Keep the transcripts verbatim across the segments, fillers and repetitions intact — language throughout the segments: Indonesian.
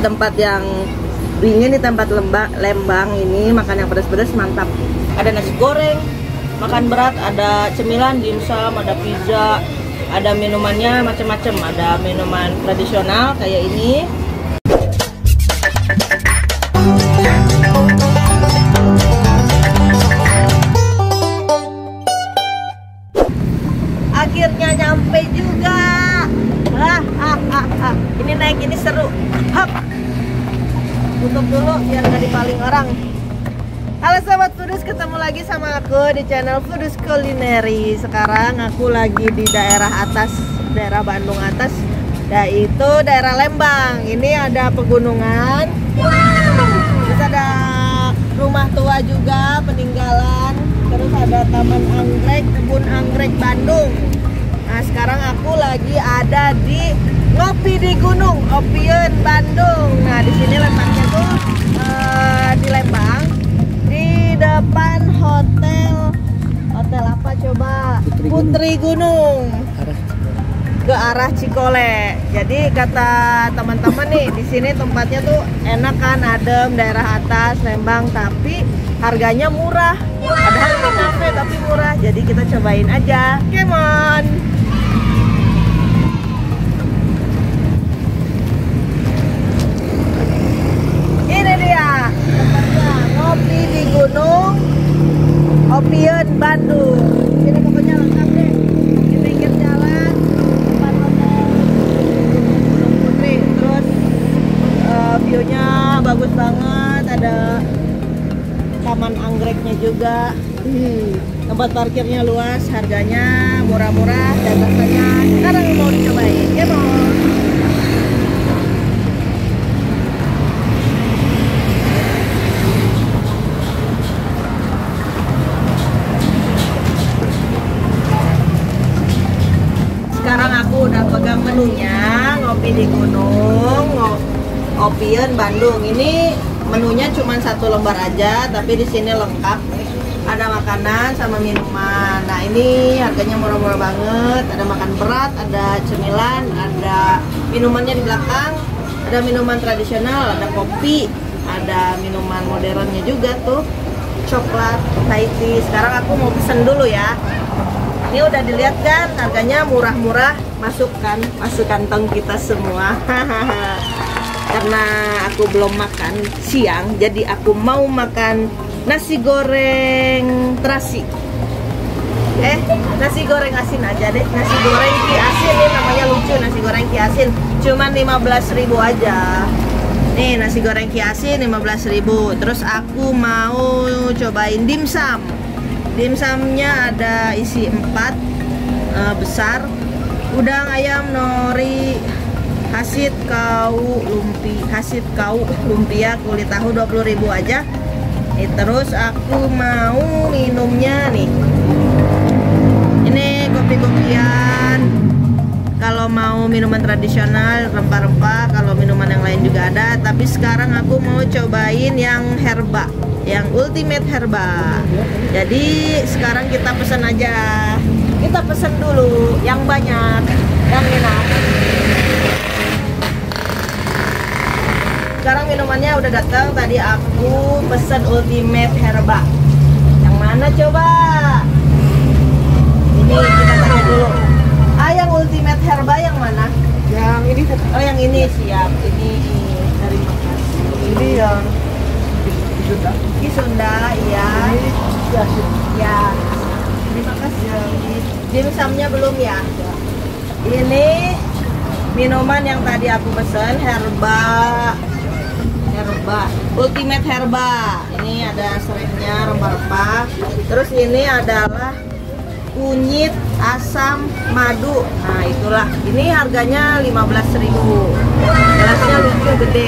Tempat yang dingin di tempat Lembang, Lembang ini makan yang pedas-pedas mantap. Ada nasi goreng, makan berat, ada cemilan, dimsum, ada pizza, ada minumannya macam-macam. Ada minuman tradisional kayak ini. Akhirnya nyampe juga. Ah, ah, ah, ah. Ini naik ini seru. Hop. Tutup dulu biar nggak dipaling orang. Halo sobat Foodus, ketemu lagi sama aku di channel Foodus Culinary. Sekarang aku lagi di daerah atas, daerah Bandung atas, yaitu daerah Lembang. Ini ada pegunungan. Terus ada rumah tua juga peninggalan. Terus ada taman anggrek, kebun anggrek Bandung. Nah sekarang aku lagi ada di ngopi di gunung, Opiun Bandung. Nah di sini letaknya tuh uh, di Lembang, di depan hotel hotel apa coba? Putri, Putri Gunung, Gunung. Ke arah Cikole. Jadi kata teman-teman nih di sini tempatnya tuh enak kan, adem, daerah atas Lembang, tapi harganya murah. Padahal ini kafe tapi murah. Jadi kita cobain aja. Come on. Ini dia tempatnya, ngopi di gunung Opiun Bandung. Ini pokoknya lengkap deh. Di pinggir jalan depan hotel Gunung Putri. Terus uh, view-nya bagus banget. Ada taman anggreknya juga. Hmm. Tempat parkirnya luas, harganya murah-murah, dan rasanya sekarang mau dicobain. Ya mau. Sekarang aku udah pegang menunya, ngopi di gunung, Opiun Bandung. Ini menunya cuma satu lembar aja, tapi di sini lengkap. Ada makanan sama minuman. Nah ini harganya murah-murah banget. Ada makan berat, ada cemilan, ada minumannya di belakang. Ada minuman tradisional, ada kopi, ada minuman modernnya juga tuh, coklat, Thai tea. Sekarang aku mau pesen dulu ya. Ini udah dilihat kan, harganya murah-murah. Masukkan, masuk kantong kita semua. Karena aku belum makan siang, jadi aku mau makan nasi goreng terasi. Eh, nasi goreng asin aja deh. Nasi goreng ki asin, ini namanya lucu, nasi goreng ki asin. Cuman lima belas ribu aja. Nih, nasi goreng ki asin lima belas ribu. Terus aku mau cobain dimsum. Dimsumnya ada isi empat uh, besar. Udang ayam nori hasit kau lumpi, hasit kau lumpia kulit tahu dua puluh ribu aja. Nih, terus aku mau minumnya nih. Ini kopi-kopian. Kalau mau minuman tradisional, rempah-rempah, kalau minuman yang lain juga ada. Tapi sekarang aku mau cobain yang herba, yang ultimate herba. Jadi sekarang kita pesan aja. Kita pesan dulu yang banyak, yang enak. Sekarang minumannya udah datang. Tadi aku pesen ultimate herba. Yang mana coba? Ini kita tanya dulu. Ah, yang ultimate herba yang mana? Yang ini. Oh, yang ini siap. Ini dari Makassar. Ini yang Sunda. Di Sunda, iya. Ya. Ya. Terima kasih. Dimsumnya belum ya? Ini minuman yang tadi aku pesen herba. Herba, ultimate herba. Ini ada serainya, rempah-rempah. Terus ini adalah kunyit, asam, madu. Nah itulah. Ini harganya lima belas ribu. Gelasnya lucu, gede.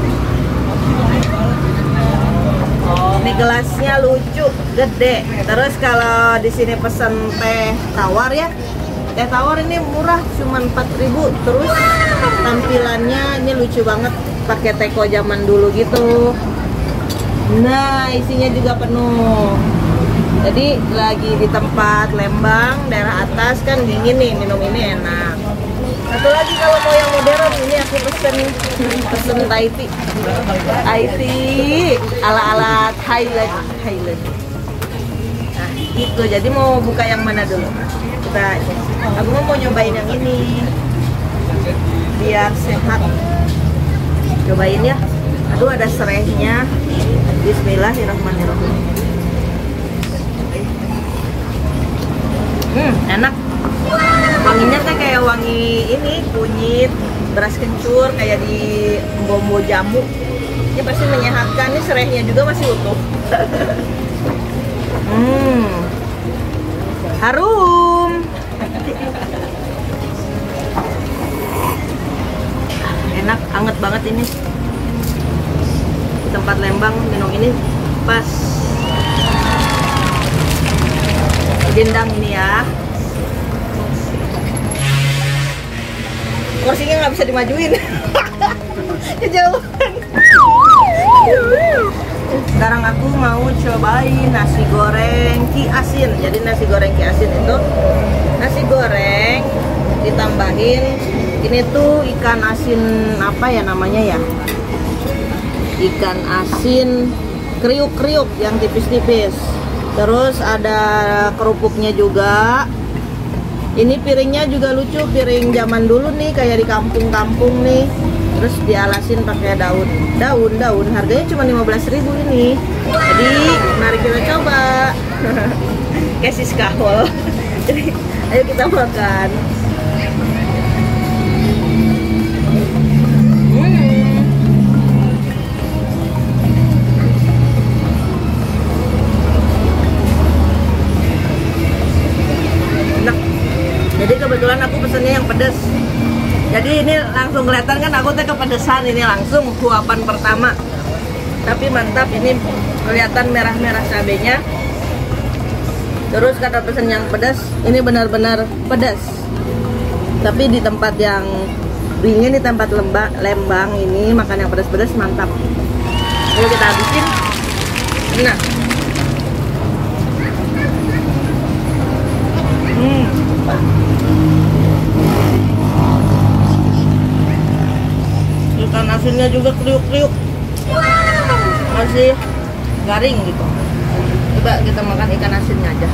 Ini gelasnya lucu, gede. Terus kalau di sini pesen teh tawar ya, teh tawar ini murah, cuma empat ribu. Terus tampilannya ini lucu banget, pakai teko zaman dulu gitu. Nah isinya juga penuh. Jadi lagi di tempat Lembang, daerah atas kan dingin nih, minum ini enak. Satu lagi kalau mau yang modern, ini aku pesen pesen Thai tea. Thai tea ala-ala Thailand, Thailand. Nah, gitu. Jadi mau buka yang mana dulu? Kita, aku mau nyobain yang ini biar sehat. Cobain ya. Aduh, ada serehnya. Bismillahirrahmanirrahim. Hmm, enak. Wanginya kan kayak wangi ini kunyit, beras kencur, kayak di bombo jamu. Ini pasti menyehatkan. Ini serehnya juga masih utuh. Hmm, harum. Enak, anget banget ini. Di tempat Lembang minum ini pas. Dendang ini ya. Kursinya nggak bisa dimajuin. Kejauhan. Sekarang aku mau cobain nasi goreng ki asin. Jadi nasi goreng ki asin itu nasi goreng ditambahin ini tuh ikan asin apa ya namanya ya? Ikan asin kriuk-kriuk yang tipis-tipis. Terus ada kerupuknya juga. Ini piringnya juga lucu, piring zaman dulu nih, kayak di kampung-kampung nih. Terus dialasin pakai daun, daun, daun. Harganya cuma lima belas ribu ini. Jadi mari kita coba. Kayak sis kahwol. Jadi ayo kita makan. Jadi kebetulan aku pesennya yang pedas. Jadi ini langsung kelihatan kan aku teh kepedesan ini langsung suapan pertama. Tapi mantap, ini kelihatan merah-merah cabenya. Terus kata pesen yang pedas, ini benar-benar pedas. Tapi di tempat yang dingin, di tempat lembang, Lembang ini makan yang pedas-pedas mantap. Ayo kita habisin. Nah. Hmm. Ikan asinnya juga kriuk-kriuk, masih garing gitu. Coba kita makan ikan asinnya aja.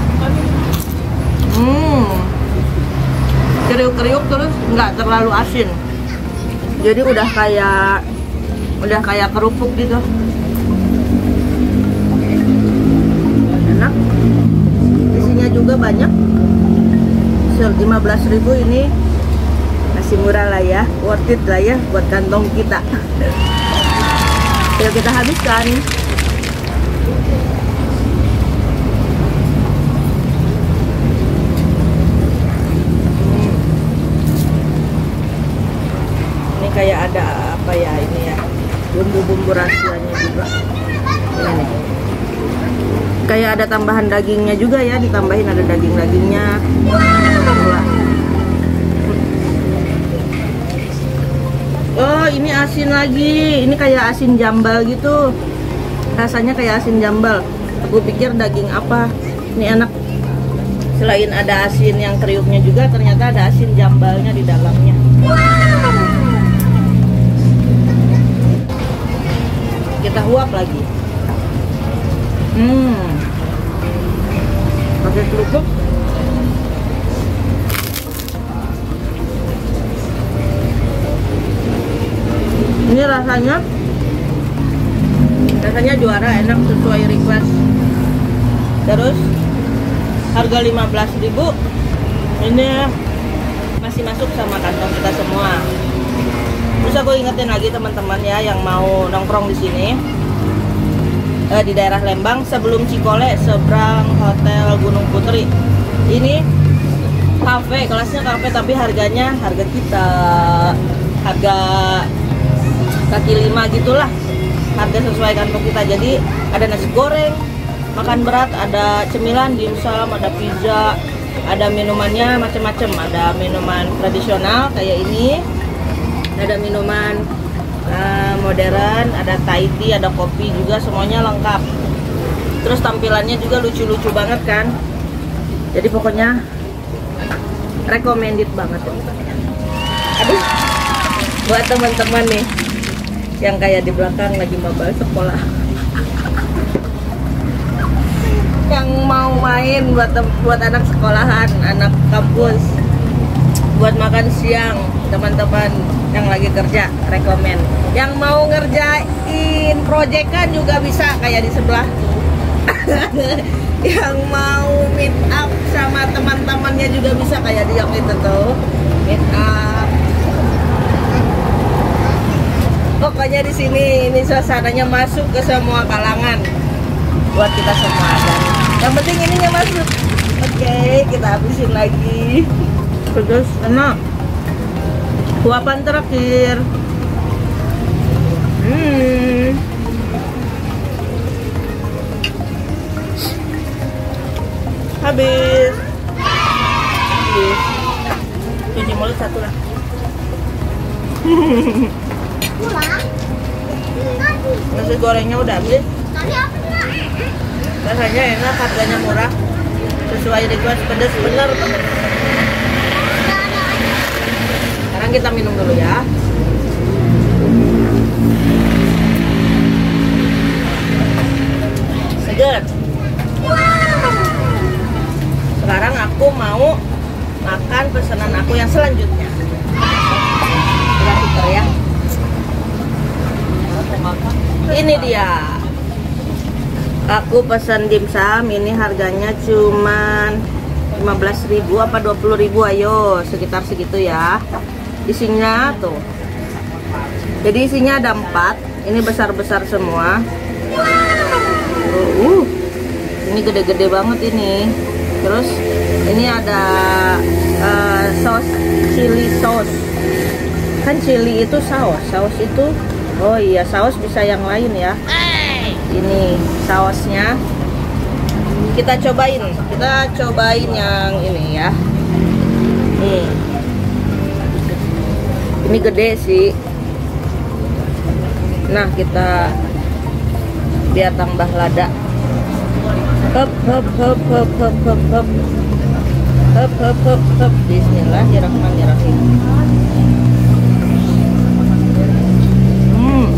Hmm, kriuk-kriuk terus nggak terlalu asin. Jadi udah kayak udah kayak kerupuk gitu. Enak. Isinya juga banyak. lima belas ribu ini masih murah lah ya, worth it lah ya buat kantong kita. Ayo kita habiskan. Hmm. Ini kayak ada apa ya ini ya, bumbu-bumbu rahasianya juga. Ini nih. Kayak ada tambahan dagingnya juga ya, ditambahin ada daging-dagingnya. Oh, ini asin lagi. Ini kayak asin jambal gitu. Rasanya kayak asin jambal. Aku pikir daging apa. Ini enak. Selain ada asin yang kriuknya juga, ternyata ada asin jambalnya di dalamnya. Kita uap lagi. Hmm. Pakai kerupuk. Ini rasanya rasanya juara, enak sesuai request. Terus harga lima belas ribu ini masih masuk sama kantong kita semua. Terus aku ingetin lagi teman-teman ya yang mau nongkrong di sini eh, di daerah Lembang sebelum Cikole, seberang Hotel Gunung Putri. Ini kafe, kelasnya kafe tapi harganya harga kita, harga kaki lima gitulah, harga sesuai kantong kita. Jadi ada nasi goreng, makan berat, ada cemilan, dimsum, ada pizza, ada minumannya macam-macam. Ada minuman tradisional kayak ini, ada minuman uh, modern, ada Thai tea, ada kopi juga, semuanya lengkap. Terus tampilannya juga lucu-lucu banget kan. Jadi pokoknya recommended banget ya. Aduh, buat teman-teman nih yang kayak di belakang lagi mabal sekolah, yang mau main buat buat anak sekolahan, anak kampus, buat makan siang, teman-teman yang lagi kerja rekomen. Yang mau ngerjain proyekan juga bisa kayak di sebelah. Yang mau meet up sama teman-temannya juga bisa kayak di yang itu tuh, meet up. Pokoknya di sini ini suasananya masuk ke semua kalangan buat kita semua. Dan yang penting ininya masuk. Oke, kita habisin lagi. Pedas, enak. Suapan terakhir. Hmm. Habis. Habis. Cuci mulut satu lah. Nasi gorengnya udah habis. Rasanya enak, harganya murah. Sesuai request, pedas bener banget. Sekarang kita minum dulu ya. Seger. Sekarang aku mau makan pesanan aku yang selanjutnya. Udah pinter ya. Ini dia. Aku pesan dimsum, ini harganya cuman lima belas ribu apa dua puluh ribu, ayo sekitar segitu ya. Isinya tuh. Jadi isinya ada empat. Ini besar-besar semua. Uh, ini gede-gede banget ini. Terus ini ada uh, saus chili sauce. Kan chili itu saus, saus itu. Oh iya, saus bisa yang lain ya. Ini sausnya. Kita cobain. Kita cobain yang ini ya. Nih. Ini gede sih. Nah, kita biar tambah lada. Hop hop hop hop hop hop hop. Hop hop hop hop. Bismillahirrahmanirrahim. Hmm.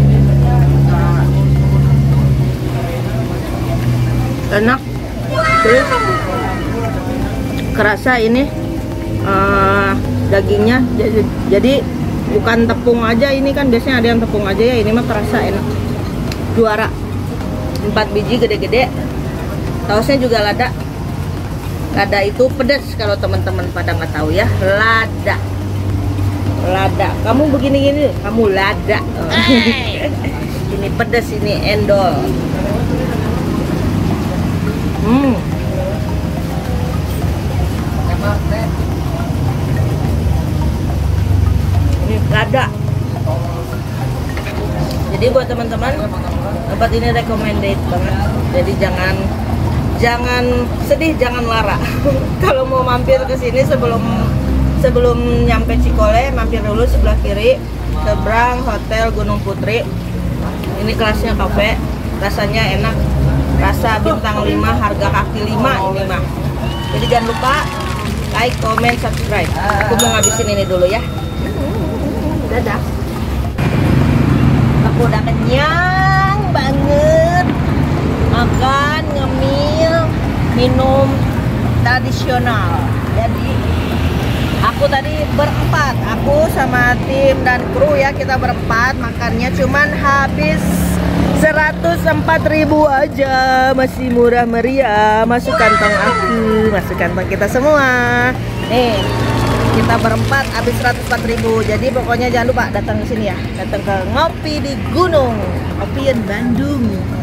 Enak. Terus kerasa ini uh, dagingnya jadi, jadi bukan tepung aja, ini kan biasanya ada yang tepung aja ya, ini mah kerasa enak. Juara. Empat biji gede-gede. Sausnya juga lada. Lada itu pedas kalau teman-teman pada nggak tahu ya. Lada. Lada. Kamu begini-gini, kamu lada. Hey. Ini pedas, ini endol. Hmm. Ini lada. Jadi buat teman-teman, tempat ini recommended banget. Jadi jangan jangan sedih, jangan lara. Kalau mau mampir ke sini sebelum sebelum nyampe Cikole, mampir dulu sebelah kiri, seberang Hotel Gunung Putri. Ini kelasnya kafe, rasanya enak. Rasa bintang lima, harga kaki lima ini mah. Jadi jangan lupa like, comment, subscribe. Aku mau ngabisin ini dulu ya. Dadah. Aku udah kenyang banget. Makan, ngemil, minum tradisional. Jadi aku tadi berempat, aku sama tim dan kru ya, kita berempat makannya cuman habis seratus empat ribu aja, masih murah meriah. Masuk kantong aku, masuk kantong kita semua. Nih, kita berempat habis seratus empat ribu. Jadi pokoknya jangan lupa datang ke sini ya, datang ke Ngopi di Gunung, Ngopian Bandung.